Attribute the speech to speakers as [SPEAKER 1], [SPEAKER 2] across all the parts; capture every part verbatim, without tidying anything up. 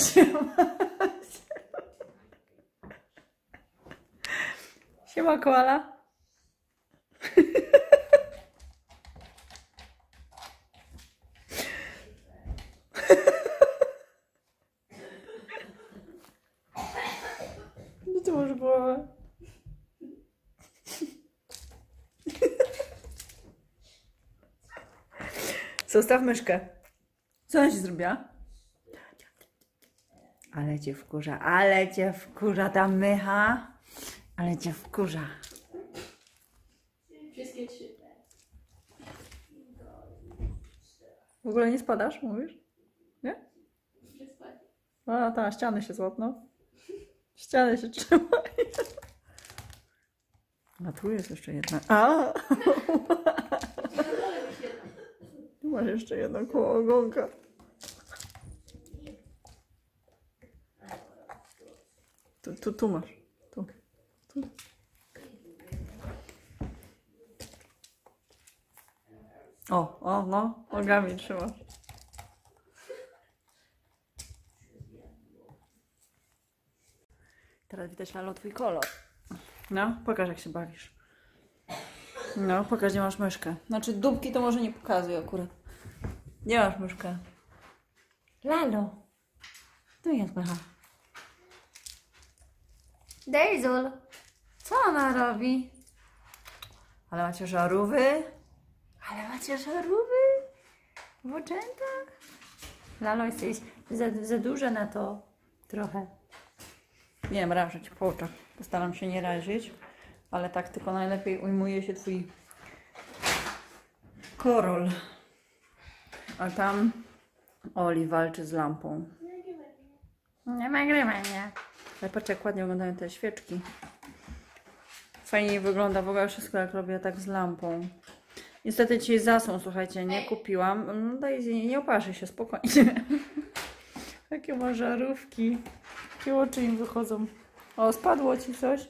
[SPEAKER 1] Siema. Siema, koala. Gdzie ty masz głowę? Zostaw myszkę. Co ona ci zrobiła? Ale cię wkurza, ale cię wkurza ta mycha. Ale cię wkurza.
[SPEAKER 2] Wszystkie trzy.
[SPEAKER 1] W ogóle nie spadasz, mówisz? Nie?
[SPEAKER 2] Nie spać.
[SPEAKER 1] A, ta, ściany się złapną. Ściany się trzymają. A tu jest jeszcze jedna. A! Tu masz jeszcze jedno koło ogonka. Tu, tu, tu masz. Tu. Tu. O, o, no, nogami trzymasz. Teraz widać, Lalo, twój kolor. No, pokaż, jak się bawisz. No, pokaż, gdzie masz myszkę. Znaczy, dupki to może nie pokazuj akurat. Gdzie masz myszkę? Lalo. Tu jest mycha. Dejzul. Co ona robi? Ale macie żarówy? Ale macie żarówy? W oczętach? Lalo, jesteś za, za duża na to. Trochę. Nie wiem, rażeć po oczach. Postaram się nie razić. Ale tak tylko najlepiej ujmuje się twój korol. A tam Oli walczy z lampą. Nie nagrywania. Ale patrz, jak ładnie wyglądają te świeczki. Fajnie wygląda w ogóle wszystko, jak robię tak z lampą. Niestety dzisiaj zasłon, słuchajcie, nie kupiłam. No Daisy, nie oparzy się, spokojnie. Jakie ma żarówki. Jakie oczy im wychodzą. O, spadło ci coś?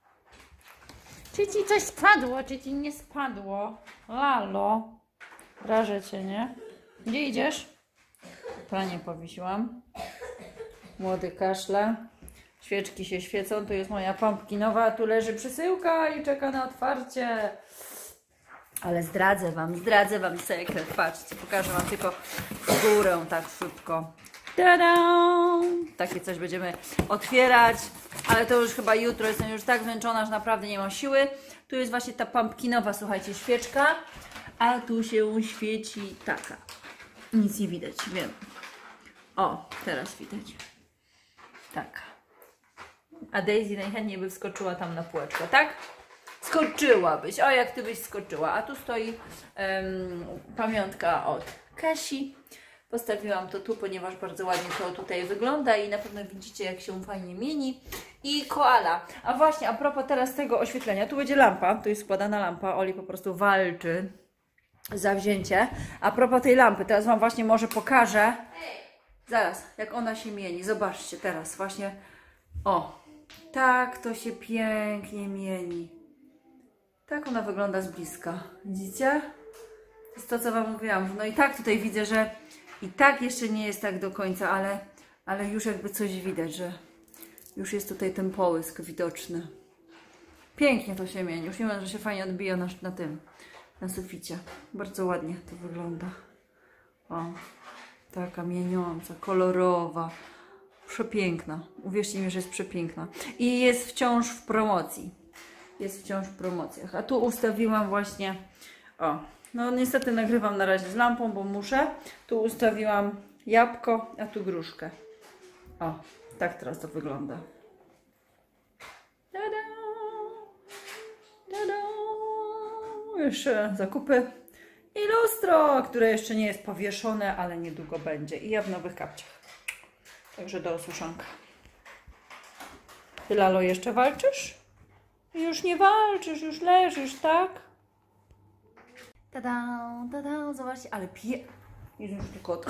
[SPEAKER 1] Czy ci coś spadło, czy ci nie spadło? Lalo. Rażę cię, nie? Gdzie idziesz? Pranie powiesiłam. Młody kaszle. Świeczki się świecą. Tu jest moja pumpkinowa. Tu leży przesyłka i czeka na otwarcie. Ale zdradzę wam, zdradzę wam sekret. Patrzcie, pokażę wam tylko w górę tak szybko. Tada! Takie coś będziemy otwierać, ale to już chyba jutro. Jestem już tak zmęczona, że naprawdę nie mam siły. Tu jest właśnie ta pumpkinowa, słuchajcie, świeczka. A tu się świeci taka. Nic nie widać, wiem. O, teraz widać. Taka. A Daisy najchętniej by wskoczyła tam na półeczkę, tak? Skoczyłabyś. O, jak ty byś skoczyła. A tu stoi um, pamiątka od Kasi. Postawiłam to tu, ponieważ bardzo ładnie to tutaj wygląda i na pewno widzicie, jak się fajnie mieni. I koala. A właśnie, a propos teraz tego oświetlenia, tu będzie lampa, tu jest składana lampa. Oli po prostu walczy za wzięcie. A propos tej lampy, teraz wam właśnie może pokażę. Zaraz, jak ona się mieni. Zobaczcie teraz właśnie. O, tak to się pięknie mieni. Tak ona wygląda z bliska. Widzicie? To jest to, co wam mówiłam. No i tak tutaj widzę, że i tak jeszcze nie jest tak do końca, ale, ale już jakby coś widać, że już jest tutaj ten połysk widoczny. Pięknie to się mieni. Już nie wiem, że się fajnie odbija na, na tym, na suficie. Bardzo ładnie to wygląda. O, taka mieniąca, kolorowa. Przepiękna. Uwierzcie mi, że jest przepiękna. I jest wciąż w promocji. Jest wciąż w promocjach. A tu ustawiłam właśnie, o, no niestety nagrywam na razie z lampą, bo muszę. Tu ustawiłam jabłko, a tu gruszkę. O, tak teraz to wygląda. Tada! Tada! Jeszcze zakupy. I lustro, które jeszcze nie jest powieszone, ale niedługo będzie. I ja w nowych kapciach. Także do osuszonka. Ty, Lalo, jeszcze walczysz? Już nie walczysz, już leżysz, tak? Tada, tada, zobaczcie, ale pie... Jest już tu kot.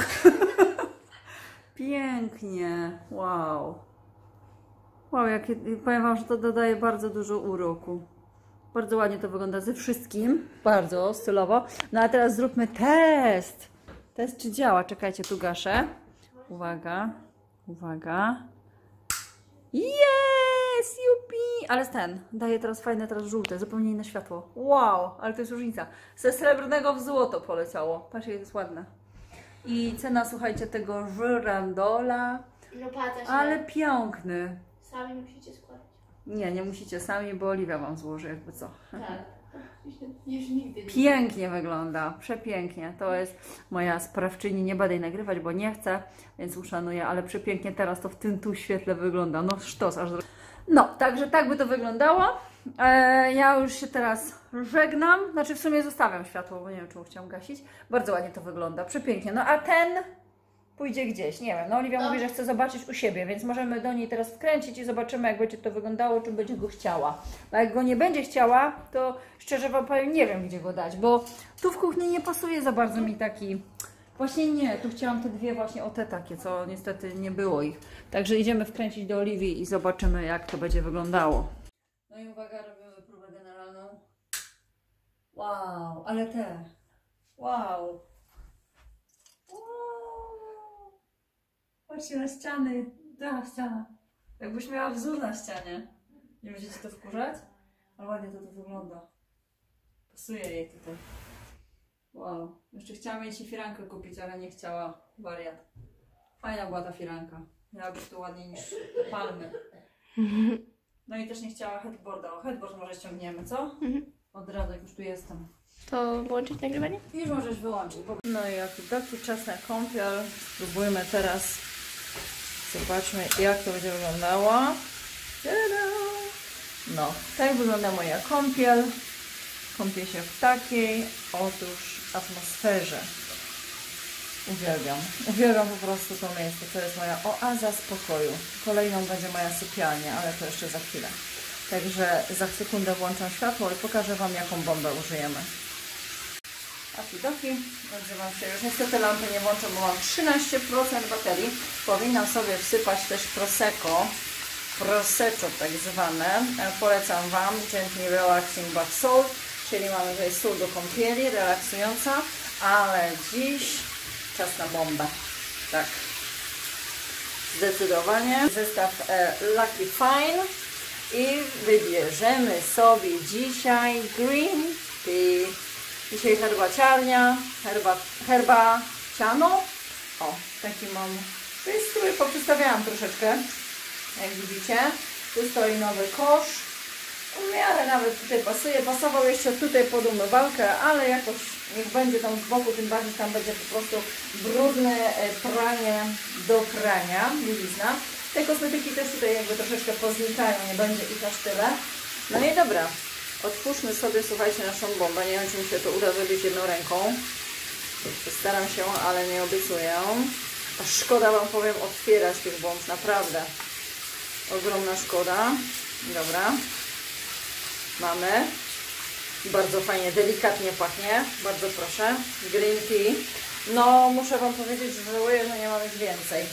[SPEAKER 1] Pięknie, wow. Wow, jakie... powiem wam, że to dodaje bardzo dużo uroku. Bardzo ładnie to wygląda ze wszystkim, bardzo stylowo. No a teraz zróbmy test. Test, czy działa. Czekajcie, tu gaszę. Uwaga. Uwaga. Jest! Jupi! Ale ten daje teraz fajne, teraz żółte, zupełnie inne światło. Wow! Ale to jest różnica. Ze srebrnego w złoto poleciało. Patrzcie, jak jest ładne. I cena, słuchajcie, tego żyrandola.
[SPEAKER 2] No patrz,
[SPEAKER 1] Ale piękny.
[SPEAKER 2] sami musicie składać.
[SPEAKER 1] Nie, nie musicie sami, bo Oliwia wam złoży, jakby co.
[SPEAKER 2] Tak. Już nigdy nie.
[SPEAKER 1] Pięknie wygląda, przepięknie. To jest moja sprawczyni, nie będę jej nagrywać, bo nie chcę, więc uszanuję, ale przepięknie teraz to w tym tu świetle wygląda. No sztos aż. No, także tak by to wyglądało. E, ja już się teraz żegnam, znaczy w sumie zostawiam światło, bo nie wiem, czemu chciałam gasić. Bardzo ładnie to wygląda, przepięknie. No a ten pójdzie gdzieś, nie wiem. No Oliwia
[SPEAKER 2] No.
[SPEAKER 1] mówi, że chce zobaczyć u siebie, więc możemy do niej teraz wkręcić i zobaczymy, jak będzie to wyglądało, czy będzie go chciała. A jak go nie będzie chciała, to szczerze wam powiem, nie wiem, gdzie go dać, bo tu w kuchni nie pasuje za bardzo mi taki... Właśnie nie, tu chciałam te dwie właśnie o te takie, co niestety nie było ich. Także idziemy wkręcić do Oliwii i zobaczymy, jak to będzie wyglądało. No i uwaga, robimy próbę generalną. Wow, ale te. Wow. Wow. Patrzcie na ściany. Ta ściana. Jakbyś miała wzór na ścianie. Nie będziecie to wkurzać? Ale ładnie to, to wygląda. Pasuje jej tutaj. Wow. Jeszcze chciałam jej ci firankę kupić, ale nie chciała. Wariat. Fajna była ta firanka. Miała być to ładniej niż palmy. No i też nie chciała headboarda. O, headboard może ściągniemy, co? Od razu, jak już tu jestem.
[SPEAKER 2] To włączyć nagrywanie?
[SPEAKER 1] Już możesz wyłączyć. Bo... No i jaki taki czas na kąpiel. Spróbujmy teraz. Zobaczmy, jak to będzie wyglądało. Tada! No, tak wygląda moja kąpiel. Kąpię się w takiej otóż atmosferze. Uwielbiam. Uwielbiam po prostu to miejsce. To jest moja oaza spokoju. Kolejną będzie moja sypialnia, ale to jeszcze za chwilę. Także za sekundę włączam światło i pokażę wam, jaką bombę użyjemy. Okidoki, odzywam się już. Niestety lampy nie włączę, bo mam trzynaście procent baterii. Powinnam sobie wsypać też Prosecco. Prosecco tak zwane. Polecam wam Gently Relaxing Bath Salt, czyli mamy tutaj sól do kąpieli, relaksująca, ale dziś czas na bombę. Tak. Zdecydowanie. Zestaw e, Lucky Fine i wybierzemy sobie dzisiaj green tea. Dzisiaj herbaciarnia, herba, herbaciano. O, taki mam przystrój, poprzestawiałam troszeczkę, jak widzicie. Tu stoi nowy kosz. W miarę nawet tutaj pasuje. Pasował jeszcze tutaj pod umywalkę, ale jakoś niech będzie tam z boku, tym bardziej tam będzie po prostu brudne pranie do prania, bielizna. Te kosmetyki też tutaj jakby troszeczkę poznikają, nie będzie ich aż tyle. No i dobra. Otwórzmy sobie, słuchajcie, naszą bombę. Nie wiem, czy mi się to uda zrobić jedną ręką. Staram się, ale nie obiecuję. A szkoda wam powiem otwierać tych bomb, naprawdę. Ogromna szkoda. Dobra. Mamy. Bardzo fajnie, delikatnie pachnie. Bardzo proszę. Green tea. No, muszę wam powiedzieć, że żałuję, że nie mamy więcej.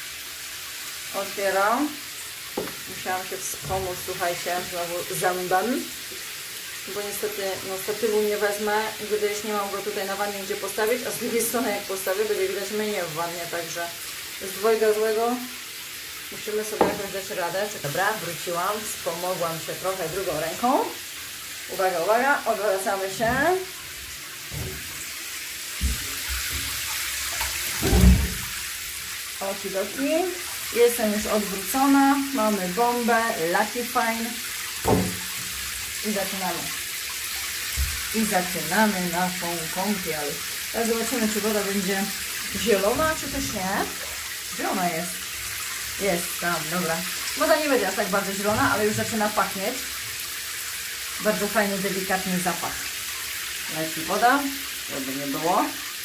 [SPEAKER 1] Otwieram. Musiałam się wspomóc, słuchajcie, znowu zębem. Bo niestety, no statywu nie wezmę, gdyż nie mam go tutaj na wannie gdzie postawić, a z drugiej strony jak postawię, będzie widać mnie w wannie, także z dwojga złego musimy sobie jakoś dać radę. Dobra, wróciłam, wspomogłam się trochę drugą ręką. Uwaga, uwaga, odwracamy się. Okidoki. Jestem już odwrócona, mamy bombę, Lucky Fine. I zaczynamy. I zaczynamy naszą kąpiel. Teraz zobaczymy, czy woda będzie zielona, czy też nie. Zielona jest. Jest tam, dobra. Woda nie będzie aż tak bardzo zielona, ale już zaczyna pachnieć. Bardzo fajny, delikatny zapach. Leci woda, żeby nie było.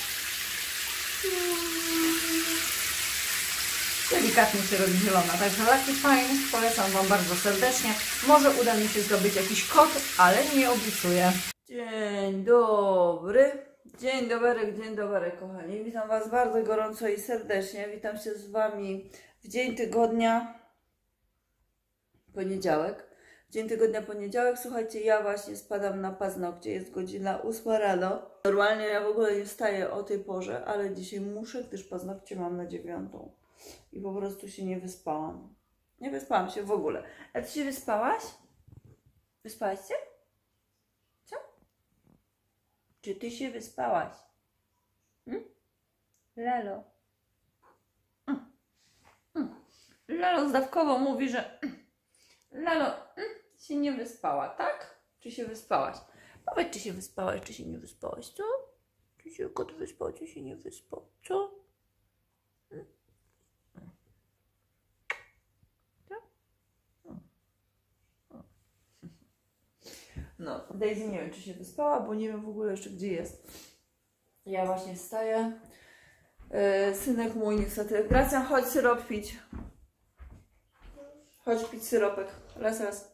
[SPEAKER 1] Delikatnie się robi zielona, także Lucky Fine polecam wam bardzo serdecznie. Może uda mi się zdobyć jakiś kod, ale nie obiecuję. Dzień dobry, dzień dobry, dzień dobry kochani. Witam was bardzo gorąco i serdecznie. Witam się z wami w dzień tygodnia, poniedziałek. Dzień tygodnia poniedziałek, słuchajcie, ja właśnie spadam na paznokcie, jest godzina ósma rano. Normalnie ja w ogóle nie wstaję o tej porze, ale dzisiaj muszę, gdyż paznokcie mam na dziewiątą. i po prostu się nie wyspałam. Nie wyspałam się w ogóle. A ty się wyspałaś? Wyspałaś się? Co? Czy ty się wyspałaś? Hmm? Lalo. Mm. Mm. Lalo zdawkowo mówi, że Lalo mm, się nie wyspała, tak? Czy się wyspałaś? Powiedz, czy się wyspałaś, czy się nie wyspałaś, co? Czy się kot wyspał, czy się nie wyspał, co? Hmm? No, Daisy nie wiem, czy się wyspała, bo nie wiem w ogóle jeszcze, gdzie jest. Ja właśnie wstaję. Yy, synek mój niestety. Gracjan, chodź syrop pić. Chodź pić syropek. Raz, raz.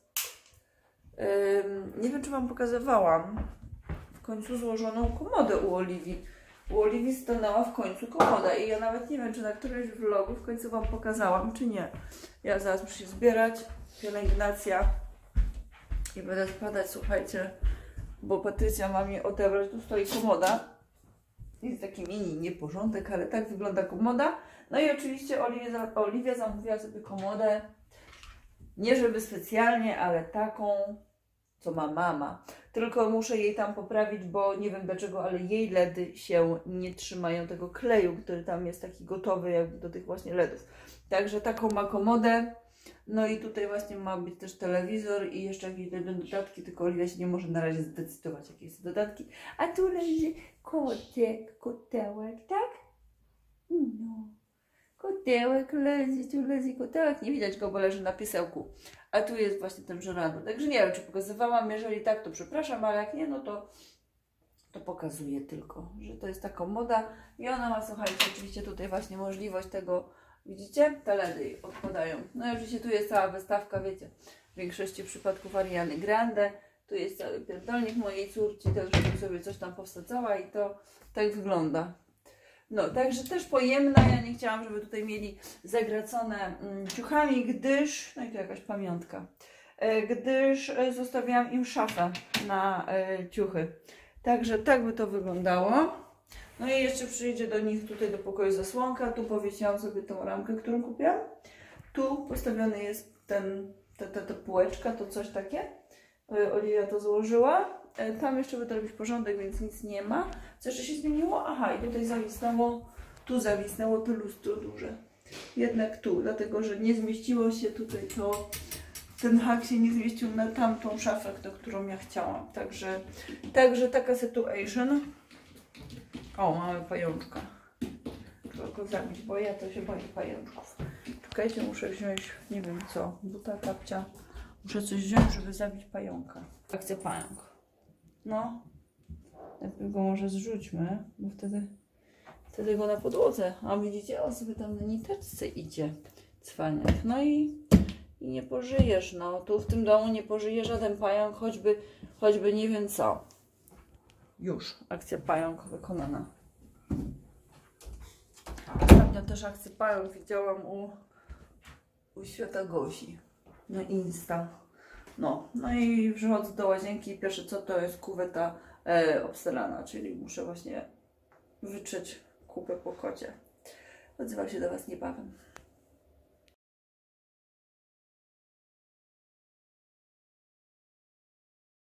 [SPEAKER 1] Yy, nie wiem, czy wam pokazywałam w końcu złożoną komodę u Oliwii. U Oliwii stanęła w końcu komoda i ja nawet nie wiem, czy na którymś vlogu w końcu wam pokazałam, czy nie. Ja zaraz muszę się zbierać. Pielęgnacja. I będę spadać, słuchajcie, bo Patrycja ma mi odebrać, tu stoi komoda. Jest taki mini nieporządek, ale tak wygląda komoda. No i oczywiście Oliwia, Oliwia zamówiła sobie komodę, nie żeby specjalnie, ale taką, co ma mama. Tylko muszę jej tam poprawić, bo nie wiem dlaczego, ale jej ledy się nie trzymają tego kleju, który tam jest taki gotowy jakby do tych właśnie ledów. Także taką ma komodę. No i tutaj właśnie ma być też telewizor i jeszcze jakieś dodatki, tylko Oliwia się nie może na razie zdecydować, jakie są dodatki. A tu leży kotek, kotełek, tak? No. Kotełek leży, tu leży kotełek, nie widać go, bo leży na piesełku. A tu jest właśnie ten żyrandol. Także nie wiem, czy pokazywałam, jeżeli tak, to przepraszam, ale jak nie, no to, to pokazuję tylko, że to jest taka moda. I ona ma, słuchajcie, oczywiście tutaj właśnie możliwość tego. Widzicie? Te ledy odpadają. No i oczywiście tu jest cała wystawka, wiecie, w większości przypadków Ariany Grande. Tu jest cały pierdolnik mojej córci, też żebym sobie coś tam powsadzała i to tak wygląda. No, także też pojemna. Ja nie chciałam, żeby tutaj mieli zagracone mm, ciuchami, gdyż, no i tu jakaś pamiątka, e, gdyż e, zostawiałam im szafę na e, ciuchy. Także tak by to wyglądało. No i jeszcze przyjdzie do nich tutaj do pokoju zasłonka. Tu powiesiłam sobie tą ramkę, którą kupiłam. Tu postawiony jest ten, ta, ta, ta półeczka, to coś takie. Oliwia to złożyła. Tam jeszcze będę robić porządek, więc nic nie ma. Co jeszcze się zmieniło? Aha, i tutaj zawisnęło, tu zawisnęło to lustro duże. Jednak tu, dlatego że nie zmieściło się tutaj to, ten hak się nie zmieścił na tamtą szafę, do którą ja chciałam. Także, także taka situation. O, mamy pajączka. Trzeba go zabić, bo ja to się boję pajączków. Czekajcie, muszę wziąć, nie wiem co, buta, kapcia. Muszę coś wziąć, żeby zabić pająka. Akcja pająk. No. Najpierw go może zrzućmy, bo wtedy, wtedy go na podłodze. A widzicie, on sobie tam na niteczce idzie. Cwaniak. No i, i nie pożyjesz, no. Tu w tym domu nie pożyje żaden pająk, choćby, choćby nie wiem co. Już. Akcja pająk wykonana. Ostatnio też akcję pająk widziałam u, u Świata Gosi na Insta. No, no i przychodzę do łazienki i pierwsze co to jest kuweta e, obstelana, czyli muszę właśnie wytrzeć kupę po kocie. Odzywam się do Was niebawem.